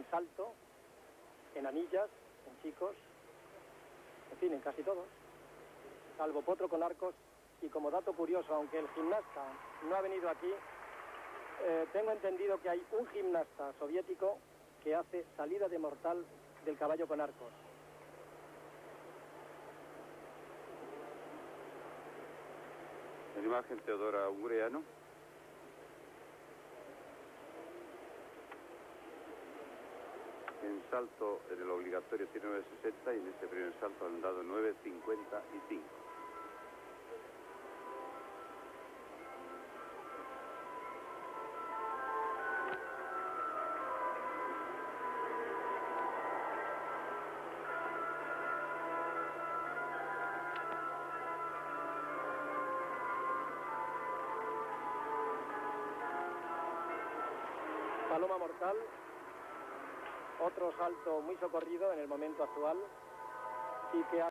en salto, en anillas, en chicos, en fin, en casi todos, salvo potro con arcos. Y como dato curioso, aunque el gimnasta no ha venido aquí, tengo entendido que hay un gimnasta soviético que hace salida de mortal del caballo con arcos. En imagen, Teodora Ungureanu. En salto, en el obligatorio tiene 9.60 y en este primer salto han dado 9.55. Paloma mortal, otro salto muy socorrido en el momento actual y que